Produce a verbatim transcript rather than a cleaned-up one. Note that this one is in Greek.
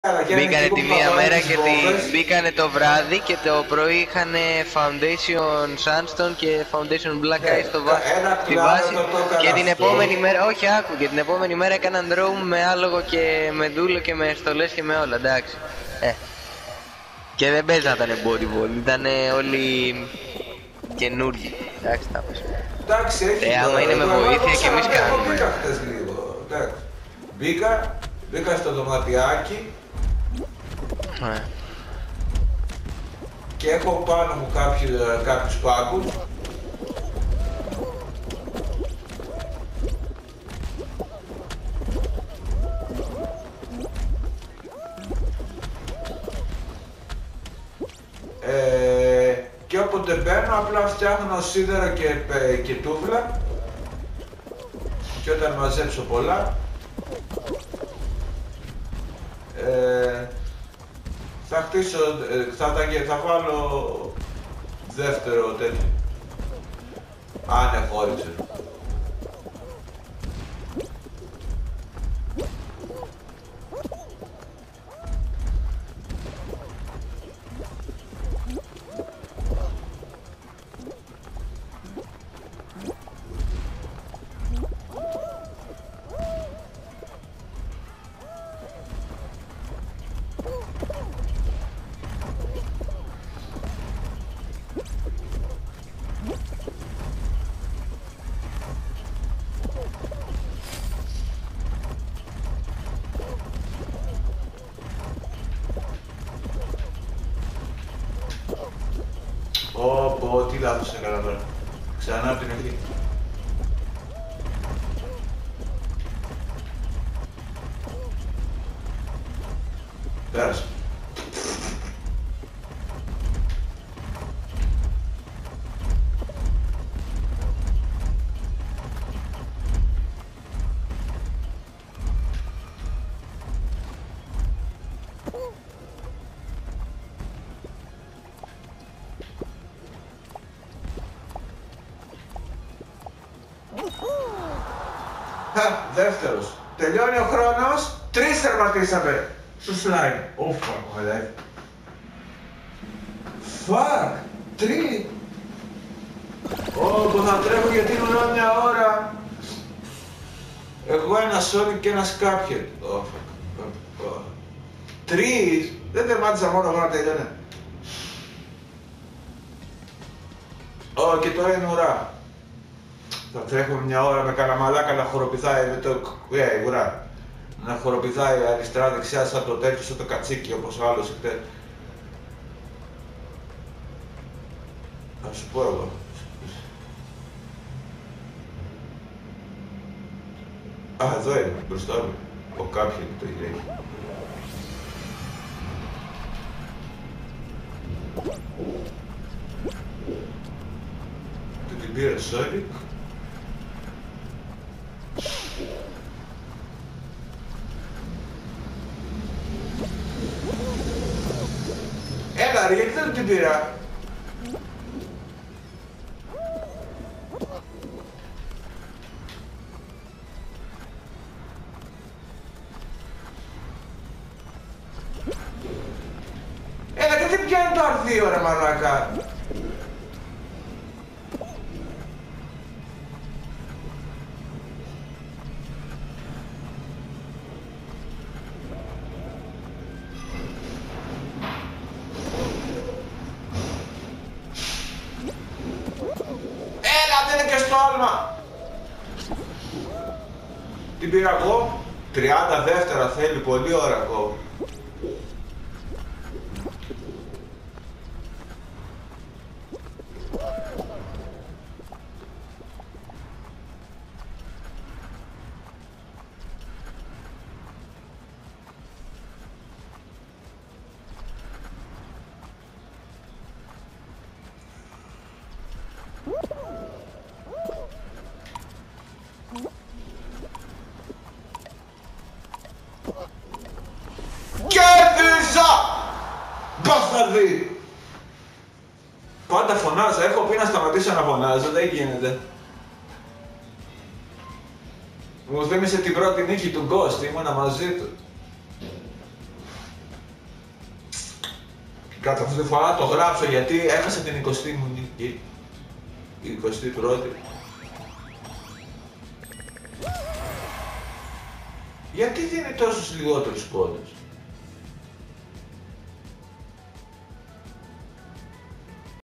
Μπήκανε τη μία μέρα και τη... μπήκανε το βράδυ και το πρωί είχαν Foundation Sandstone και Foundation Black Ice στο βά... στη βάση και την επόμενη μέρα, όχι άκου, και την επόμενη μέρα έκαναν drone με άλογο και με δούλο και με στολές και με όλα, εντάξει. Ε. Και δεν παίζανε bodyboard, ήταν όλοι καινούργοι, εντάξει τα πες. Εντάξει, έχει ε, άμα είναι με βοήθεια και εμείς κάνουμε. Μπήκα χτες λίγο, εντάξει. Μπήκα, μπήκα στο δωματιάκι. Ε. Και έχω πάνω μου κάποιους, κάποιους πάγκους. Ε, και όποτε μπαίνω απλά φτιάχνω σίδερο και, και τούβλα. Και όταν μαζέψω πολλά ε, θα χτίσω, θα, θα, θα βάλω δεύτερο τέτοιο, αν χώρισε. Ω, πω, τι λάθος έκανα τώρα. Ξανά από την αρχή. Πέρασε. Δεύτερος. Τελειώνει ο χρόνος. Τρεις τερματίσαμε στο slime. Oh fuck my life. Fuck. Τρεις. Ω, θα τρέχω γιατί είναι όλη μια ώρα. Εγώ ένα Sonic και ένα Cuphead. Oh fuck. Oh. Τρεις. Δεν τερμάτισα μόνο εγώ να τελειώνει. Ω, oh, και τώρα είναι ουρά. Θα τρέχουμε μια ώρα με καλαμαλάκα να χοροπηδάει με το ε, ουρά. Να χοροπηδάει αριστερά δεξιά σαν το τέτοιο, σαν το κατσίκι όπως ο άλλος χτες. Θα σου πω εγώ. Α, εδώ είναι, μπροστά μου. Ο κάποιον το έχει. Του την πήρε Sonic. Έλα ρε, γιατί δεν την πήρα. Έλα, γιατί πιάνει το αρθείο ρε μαλάκα. Την πήρα εγώ, τριάντα δεύτερα θέλει, πολύ ώρα εγώ. Μπασταρδί! Πάντα φωνάζω, έχω πει να σταματήσω να φωνάζω, δεν γίνεται. Μου θύμισε την πρώτη νίκη του Ghost, ήμουνα μαζί του. Κατά αυτή τη φορά το γράψω γιατί έχασα την εικοστή μου νίκη. Η εικοστή πρώτη. Γιατί δίνει τόσους λιγότερους πόντους?